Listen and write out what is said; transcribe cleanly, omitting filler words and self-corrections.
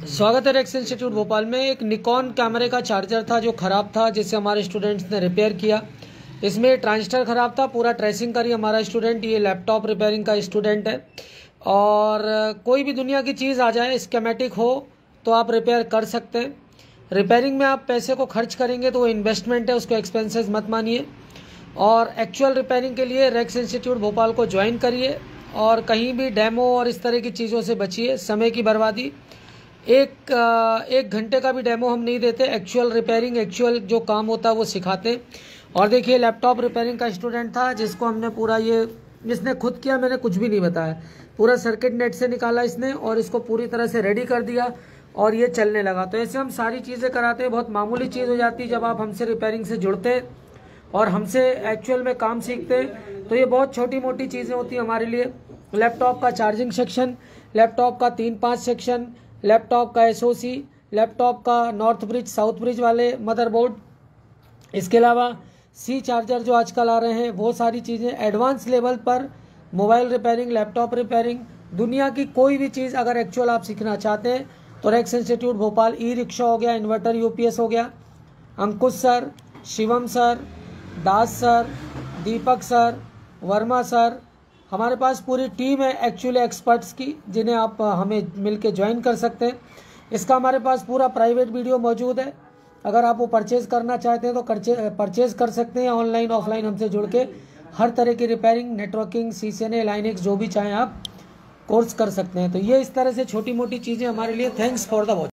स्वागत है racks institute Bhopal में। एक निकॉन कैमरे का चार्जर था जो ख़राब था, जिसे हमारे स्टूडेंट्स ने रिपेयर किया। इसमें ट्रांजिस्टर ख़राब था, पूरा ट्रेसिंग करी हमारा स्टूडेंट। ये लैपटॉप रिपेयरिंग का स्टूडेंट है। और कोई भी दुनिया की चीज़ आ जाए, स्कीमेटिक हो तो आप रिपेयर कर सकते हैं। रिपेयरिंग में आप पैसे को खर्च करेंगे तो वो इन्वेस्टमेंट है, उसको एक्सपेंसेस मत मानिए। और एक्चुअल रिपेयरिंग के लिए रेक्स इंस्टीट्यूट भोपाल को ज्वाइन करिए और कहीं भी डेमो और इस तरह की चीज़ों से बचिए। समय की बर्बादी, एक घंटे का भी डेमो हम नहीं देते। एक्चुअल रिपेयरिंग, एक्चुअल जो काम होता है वो सिखाते हैं। और देखिए, लैपटॉप रिपेयरिंग का स्टूडेंट था जिसको हमने पूरा इसने खुद किया, मैंने कुछ भी नहीं बताया। पूरा सर्किट नेट से निकाला इसने और इसको पूरी तरह से रेडी कर दिया और ये चलने लगा। तो ऐसे हम सारी चीज़ें कराते हैं। बहुत मामूली चीज़ हो जाती है जब आप हमसे रिपेयरिंग से जुड़ते हैं और हमसे एक्चुअल में काम सीखते हैं। तो ये बहुत छोटी मोटी चीज़ें होती हैं हमारे लिए। लैपटॉप का चार्जिंग सेक्शन, लैपटॉप का 3-5 सेक्शन, लैपटॉप का एसओसी, लैपटॉप का नॉर्थ ब्रिज साउथ ब्रिज वाले मदरबोर्ड, इसके अलावा सी चार्जर जो आजकल आ रहे हैं, वो सारी चीज़ें एडवांस लेवल पर। मोबाइल रिपेयरिंग, लैपटॉप रिपेयरिंग, दुनिया की कोई भी चीज़ अगर एक्चुअल आप सीखना चाहते हैं तो Rex institute Bhopal. E rickshaw हो गया, इन्वर्टर यूपीएस हो गया, Ankush sir, Shivam sir, Das sir, Deepak sir, Verma sir, हमारे पास पूरी टीम है एक्चुअली एक्सपर्ट्स की, जिन्हें आप हमें मिलके ज्वाइन कर सकते हैं। इसका हमारे पास पूरा प्राइवेट वीडियो मौजूद है। अगर आप वो परचेज़ करना चाहते हैं तो परचेज़ कर सकते हैं। ऑनलाइन ऑफलाइन हमसे जुड़ के हर तरह की रिपेयरिंग, नेटवर्किंग, CCNA, लाइनेक्स, जो भी चाहें आप कोर्स कर सकते हैं। तो ये इस तरह से छोटी मोटी चीज़ें हमारे लिए। Thanks for the watch.